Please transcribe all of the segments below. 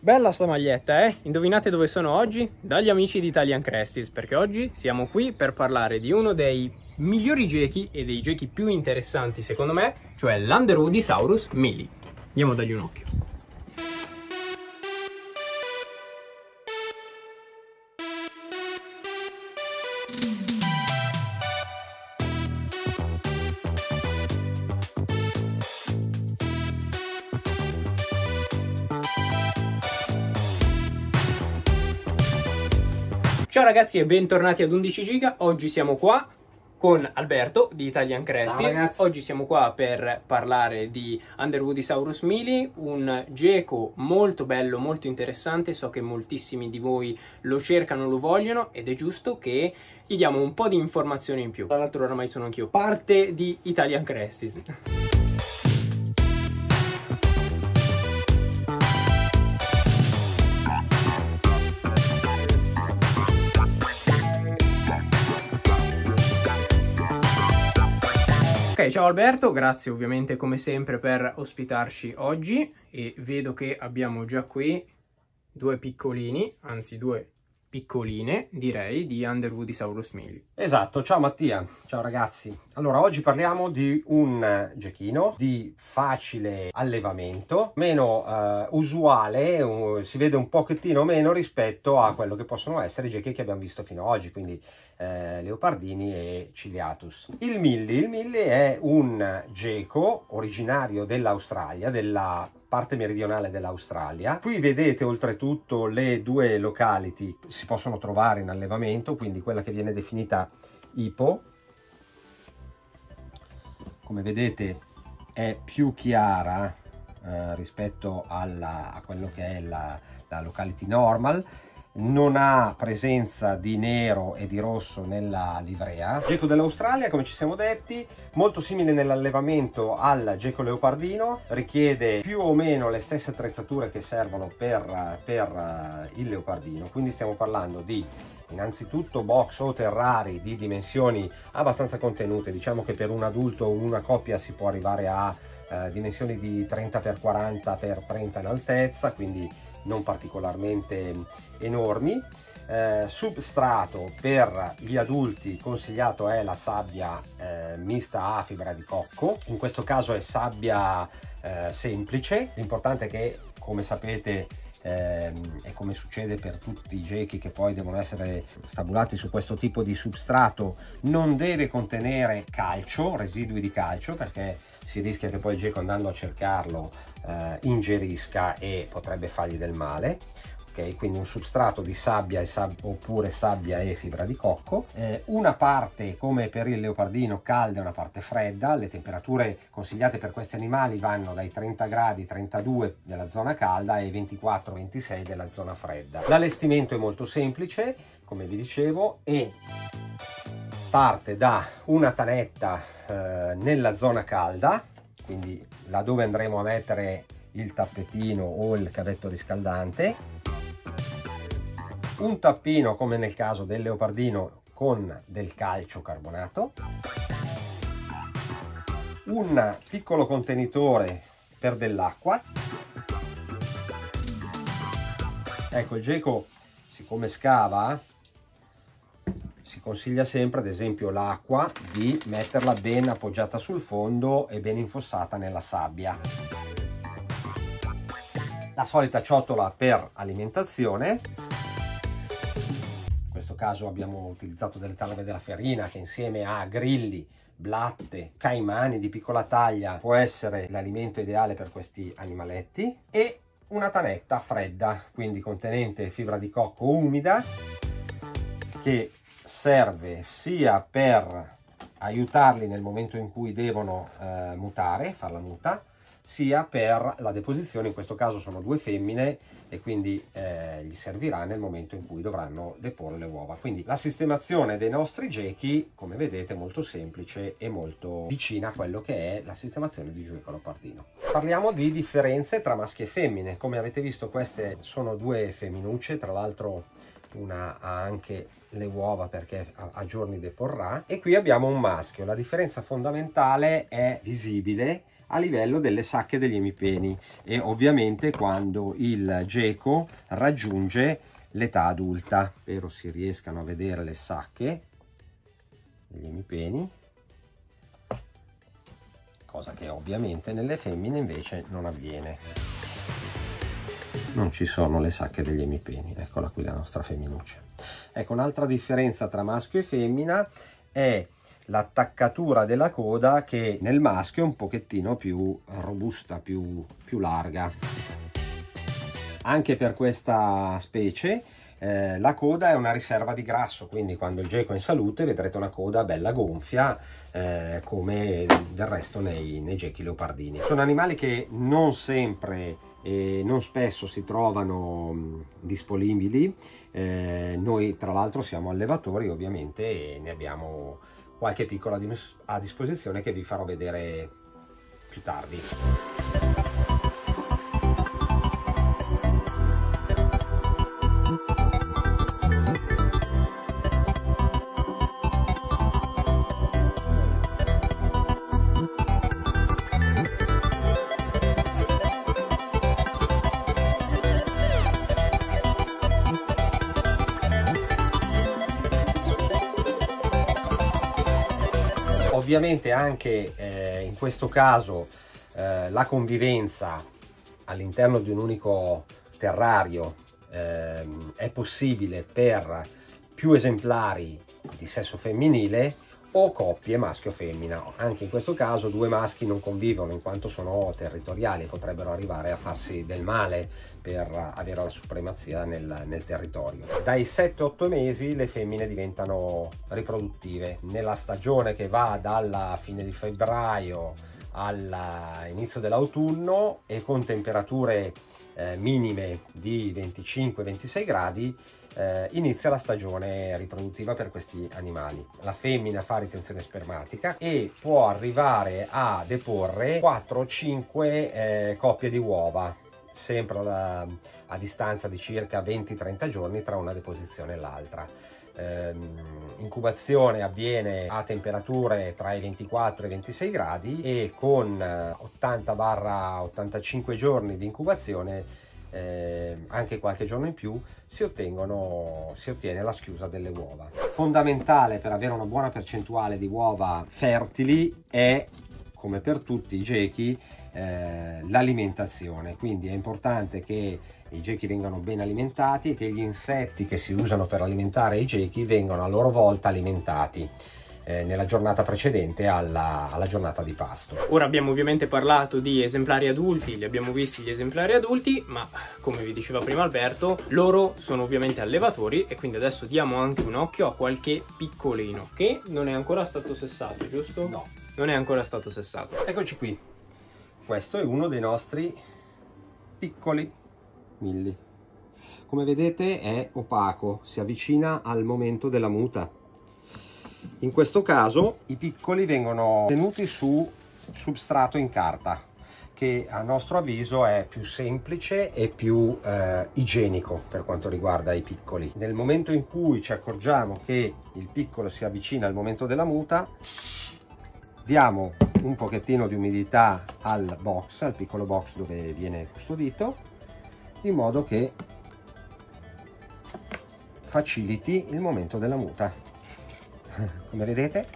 Bella sta maglietta, eh? Indovinate dove sono oggi? Dagli amici di Italian Cresties, perché oggi siamo qui per parlare di uno dei migliori geki e dei geki più interessanti secondo me, cioè l'Underwoodisaurus Mili. Andiamo a dargli un occhio. Ciao ragazzi e bentornati ad 11 Giga. Oggi siamo qua con Alberto di Italian Cresties. Oggi siamo qua per parlare di Underwoodisaurus Mili, un gecko molto bello, molto interessante. So che moltissimi di voi lo cercano, lo vogliono ed è giusto che gli diamo un po' di informazioni in più. Tra l'altro oramai sono anch'io parte di Italian Cresties. Ok, ciao Alberto, grazie ovviamente come sempre per ospitarci oggi e vedo che abbiamo già qui due piccolini, anzi due piccoline direi, di Underwoodisaurus Mili. Esatto, ciao Mattia, ciao ragazzi. Allora, oggi parliamo di un gechino di facile allevamento, meno usuale, si vede un pochettino meno rispetto a quello che possono essere i gechi che abbiamo visto fino ad oggi, quindi leopardini e ciliatus. Il Mili è un gecko originario dell'Australia, della parte meridionale dell'Australia. Qui vedete oltretutto le due locality si possono trovare in allevamento, quindi quella che viene definita Ipo, come vedete è più chiara rispetto a quello che è la locality normal. Non ha presenza di nero e di rosso nella livrea. Gecko dell'Australia, come ci siamo detti, molto simile nell'allevamento al gecko leopardino, richiede più o meno le stesse attrezzature che servono per il leopardino, quindi stiamo parlando di innanzitutto box o terrari di dimensioni abbastanza contenute. Diciamo che per un adulto o una coppia si può arrivare a dimensioni di 30x40x30 in altezza, quindi non particolarmente enormi. Substrato per gli adulti consigliato è la sabbia mista a fibra di cocco, in questo caso è sabbia semplice. L'importante è che, come sapete, e come succede per tutti i gecki che poi devono essere stabulati su questo tipo di substrato, non deve contenere calcio, residui di calcio, perché si rischia che poi il gecko, andando a cercarlo, ingerisca e potrebbe fargli del male. Ok, quindi un substrato di sabbia oppure sabbia e fibra di cocco, una parte come per il leopardino calda e una parte fredda. Le temperature consigliate per questi animali vanno dai 30 gradi 32 della zona calda e 24-26 della zona fredda. L'allestimento è molto semplice, come vi dicevo, e parte da una tanetta nella zona calda, quindi laddove andremo a mettere il tappetino o il cavetto riscaldante, un tappino come nel caso del leopardino con del calcio carbonato, un piccolo contenitore per dell'acqua. Ecco, il gecko, siccome scava, si consiglia sempre, ad esempio l'acqua, di metterla ben appoggiata sul fondo e ben infossata nella sabbia. La solita ciotola per alimentazione. In questo caso abbiamo utilizzato delle talme della Ferina, che insieme a grilli, blatte, caimani di piccola taglia può essere l'alimento ideale per questi animaletti, e una tanetta fredda, quindi contenente fibra di cocco umida, che serve sia per aiutarli nel momento in cui devono mutare, far la muta, sia per la deposizione. In questo caso sono due femmine e quindi gli servirà nel momento in cui dovranno deporre le uova. Quindi la sistemazione dei nostri gecki, come vedete, è molto semplice e molto vicina a quello che è la sistemazione di gecko leopardino. Parliamo di differenze tra maschi e femmine. Come avete visto, queste sono due femminucce, tra l'altro una ha anche le uova perché a giorni deporrà, e qui abbiamo un maschio. La differenza fondamentale è visibile a livello delle sacche degli emipeni e ovviamente quando il geco raggiunge l'età adulta. Spero si riescano a vedere le sacche degli emipeni, cosa che ovviamente nelle femmine invece non avviene. Non ci sono le sacche degli emipeni. Eccola qui la nostra femminuccia. Ecco, un'altra differenza tra maschio e femmina è l'attaccatura della coda, che nel maschio è un pochettino più robusta, più larga. Anche per questa specie la coda è una riserva di grasso, quindi quando il geco è in salute vedrete una coda bella gonfia, come del resto nei gechi leopardini. Sono animali che non sempre e non spesso si trovano disponibili. Noi tra l'altro siamo allevatori ovviamente e ne abbiamo qualche piccola a disposizione che vi farò vedere più tardi. Ovviamente anche in questo caso la convivenza all'interno di un unico terrario è possibile per più esemplari di sesso femminile o coppie maschio-femmina. Anche in questo caso due maschi non convivono in quanto sono territoriali e potrebbero arrivare a farsi del male per avere la supremazia nel territorio. Dai 7-8 mesi le femmine diventano riproduttive. Nella stagione che va dalla fine di febbraio all'inizio dell'autunno e con temperature minime di 25-26 gradi, inizia la stagione riproduttiva per questi animali. La femmina fa ritenzione spermatica e può arrivare a deporre 4-5 coppie di uova, sempre a distanza di circa 20-30 giorni tra una deposizione e l'altra. Incubazione avviene a temperature tra i 24 e i 26 gradi e con 80-85 giorni di incubazione, anche qualche giorno in più, si ottiene la schiusa delle uova. Fondamentale per avere una buona percentuale di uova fertili è, come per tutti i gechi, l'alimentazione. Quindi è importante che i gechi vengano ben alimentati e che gli insetti che si usano per alimentare i gechi vengano a loro volta alimentati nella giornata precedente alla giornata di pasto. Ora abbiamo ovviamente parlato di esemplari adulti, li abbiamo visti gli esemplari adulti, ma come vi diceva prima Alberto, loro sono ovviamente allevatori e quindi adesso diamo anche un occhio a qualche piccolino che non è ancora stato sessato, giusto? No, non è ancora stato sessato. Eccoci qui, questo è uno dei nostri piccoli milli. Come vedete è opaco, si avvicina al momento della muta. In questo caso i piccoli vengono tenuti su substrato in carta, che a nostro avviso è più semplice e più igienico per quanto riguarda i piccoli. Nel momento in cui ci accorgiamo che il piccolo si avvicina al momento della muta, diamo un pochettino di umidità al piccolo box dove viene custodito, in modo che faciliti il momento della muta. Come vedete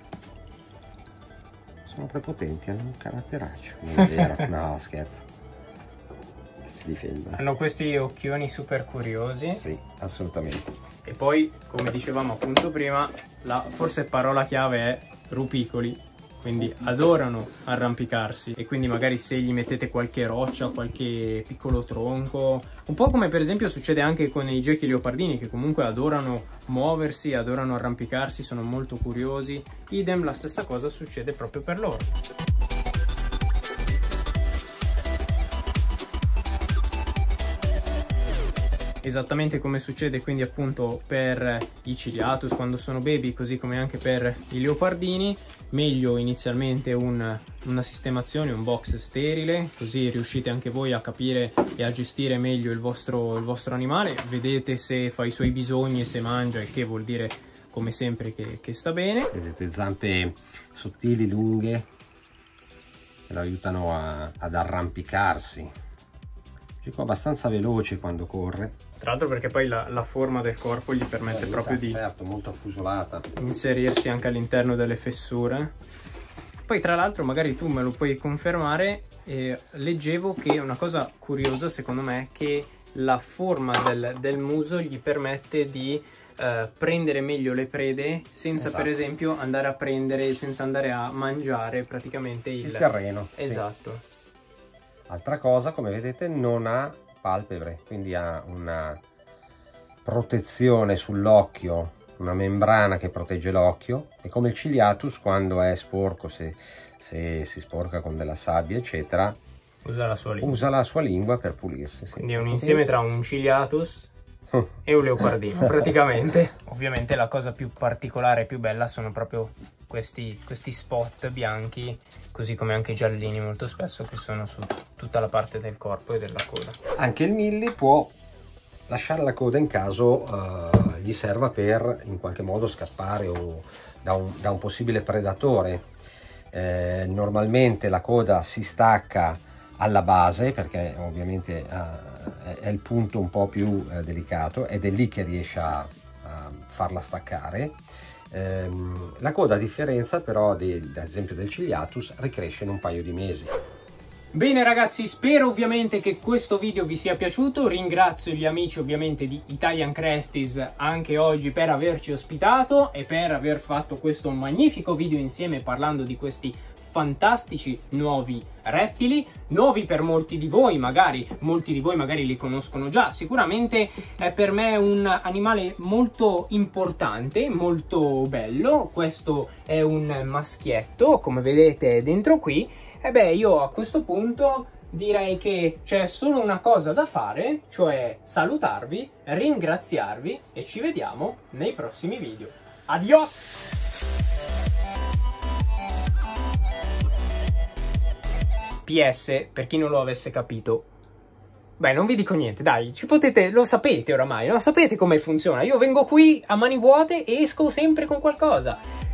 sono prepotenti, hanno un caratteraccio. Non è vero, no scherzo, si difendono. Hanno questi occhioni super curiosi. Sì, assolutamente. E poi, come dicevamo appunto prima, la forse parola chiave è rupicoli. Quindi adorano arrampicarsi e quindi magari se gli mettete qualche roccia, qualche piccolo tronco, un po' come per esempio succede anche con i gechi leopardini, che comunque adorano muoversi, adorano arrampicarsi, sono molto curiosi, idem la stessa cosa succede proprio per loro. Esattamente come succede quindi appunto per i ciliatus quando sono baby, così come anche per i leopardini, meglio inizialmente una sistemazione, un box sterile, così riuscite anche voi a capire e a gestire meglio il vostro animale, vedete se fa i suoi bisogni e se mangia, il che vuol dire come sempre che sta bene. Vedete zampe sottili, lunghe, che lo aiutano ad arrampicarsi. È abbastanza veloce quando corre. Tra l'altro perché poi la forma del corpo gli permette proprio di, certo, molto affusolata, inserirsi anche all'interno delle fessure. Poi tra l'altro, magari tu me lo puoi confermare, leggevo che una cosa curiosa secondo me è che la forma del muso gli permette di prendere meglio le prede senza, esatto, per esempio andare a prendere, senza andare a mangiare praticamente il terreno. Esatto. Sì. Altra cosa, come vedete, non ha palpebre, quindi ha una protezione sull'occhio, una membrana che protegge l'occhio, e come il ciliatus, quando è sporco, se si sporca con della sabbia eccetera, usa la sua lingua per pulirsi. Sì. Quindi è un insieme tra un ciliatus e un leopardino praticamente. Ovviamente la cosa più particolare e più bella sono proprio questi spot bianchi, così come anche giallini molto spesso, che sono su tutta la parte del corpo e della coda. Anche il Millie può lasciare la coda in caso gli serva per in qualche modo scappare o da un possibile predatore. Normalmente la coda si stacca alla base, perché ovviamente è il punto un po' più delicato, ed è lì che riesce a farla staccare. La coda, a differenza però ad esempio del ciliatus, ricresce in un paio di mesi. Bene ragazzi, spero ovviamente che questo video vi sia piaciuto. Ringrazio gli amici ovviamente di Italian Cresties anche oggi per averci ospitato e per aver fatto questo magnifico video insieme parlando di questi fantastici nuovi rettili, nuovi per molti di voi magari li conoscono già. Sicuramente è per me un animale molto importante, molto bello. Questo è un maschietto, come vedete dentro qui. E beh, io a questo punto direi che c'è solo una cosa da fare, cioè salutarvi, ringraziarvi, e ci vediamo nei prossimi video. Adios! PS, per chi non lo avesse capito, beh, non vi dico niente, dai, lo sapete oramai, no? Sapete come funziona. Io vengo qui a mani vuote e esco sempre con qualcosa.